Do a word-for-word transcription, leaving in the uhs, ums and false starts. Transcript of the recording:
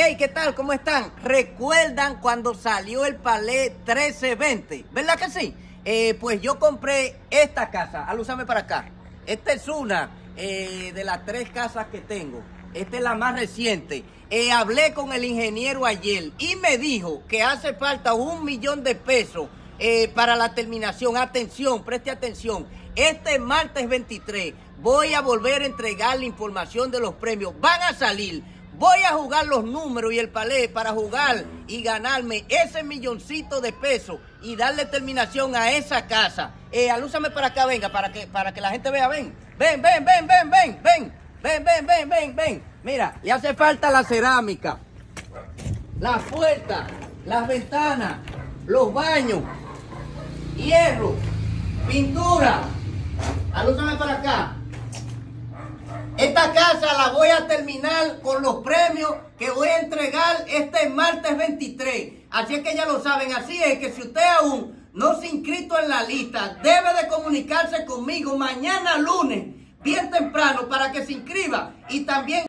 Hey, ¿qué tal? ¿Cómo están? ¿Recuerdan cuando salió el Palé trece veinte? ¿Verdad que sí? Eh, pues yo compré esta casa. Alúzame para acá. Esta es una eh, de las tres casas que tengo. Esta es la más reciente. Eh, hablé con el ingeniero ayer y me dijo que hace falta un millón de pesos eh, para la terminación. Atención, preste atención. Este martes veintitrés voy a volver a entregar la información de los premios. Van a salir. Voy a jugar los números y el palé para jugar y ganarme ese milloncito de pesos y darle terminación a esa casa. Eh, alúzame para acá, venga, para que, para que la gente vea. Ven, ven, ven, ven, ven, ven, ven, ven, ven, ven, ven, ven. Mira, le hace falta la cerámica, las puertas, las ventanas, los baños, hierro, pintura. Alúzame para acá. Esta casa la voy a terminar con los premios que voy a entregar este martes veintitrés. Así es que ya lo saben. Así es que si usted aún no se ha inscrito en la lista, debe de comunicarse conmigo mañana lunes, bien temprano, para que se inscriba. Y también